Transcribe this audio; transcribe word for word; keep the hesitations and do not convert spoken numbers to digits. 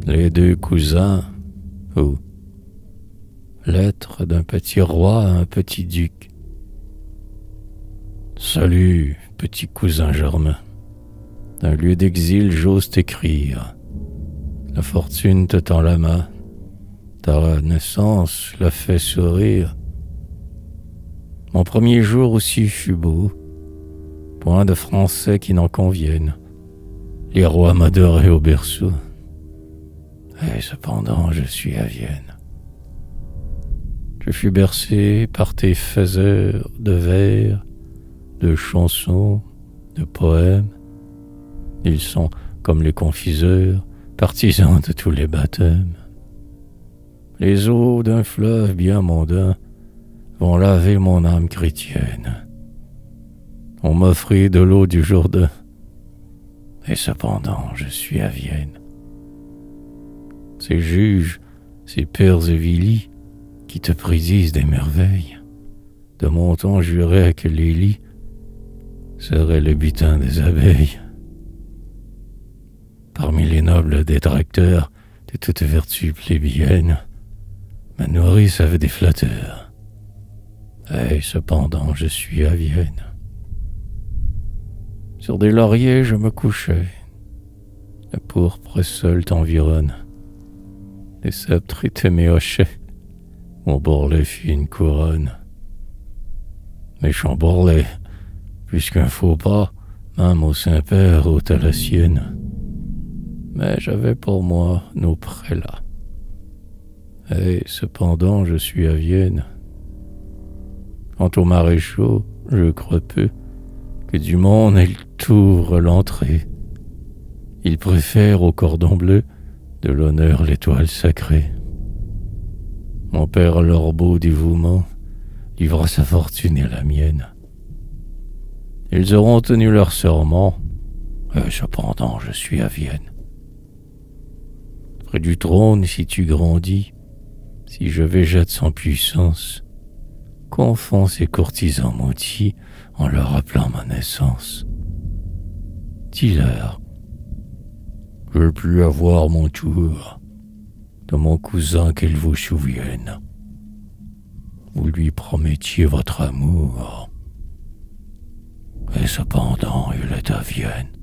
Les deux cousins, ou lettre d'un petit roi à un petit duc. Salut, petit cousin Germain. D'un lieu d'exil, j'ose t'écrire. La fortune te tend la main. Ta naissance l'a fait sourire. Mon premier jour aussi fut beau. Point de français qui n'en conviennent. Les rois m'adoraient au berceau. Et cependant, je suis à Vienne. Je fus bercé par tes faiseurs de vers, de chansons, de poèmes. Ils sont, comme les confiseurs, partisans de tous les baptêmes. Les eaux d'un fleuve bien mondain vont laver mon âme chrétienne. On m'offrit de l'eau du Jourdain, et cependant je suis à Vienne. Ces juges, ces pères Évilie, qui te prédisent des merveilles, de mon temps juraient que les lits seraient le butin des abeilles. Parmi les nobles détracteurs de toute vertu plébéienne, ma nourrice avait des flatteurs. Et cependant je suis à Vienne. Sur des lauriers je me couchais, le pourpre seul t'environne. Les sceptres étaient mes hochets, mon bourrelet fit une couronne. Méchant bourrelet, puisqu'un faux pas, même au Saint-Père ôta la sienne. Mais j'avais pour moi nos prélats. Et cependant je suis à Vienne. Quant aux maréchaux, je crois peu que du monde ils t'ouvrent l'entrée. Ils préfèrent au cordon bleu de l'honneur l'étoile sacrée. Mon père, leur beau dévouement, livra sa fortune et la mienne. Ils auront tenu leur serment, et cependant je suis à Vienne. Près du trône, si tu grandis, si je végète sans puissance, qu'en font ces courtisans maudits en leur rappelant ma naissance? Dis-leur, je puis avoir mon tour de mon cousin qu'il vous souvienne. Vous lui promettiez votre amour, et cependant il est à Vienne.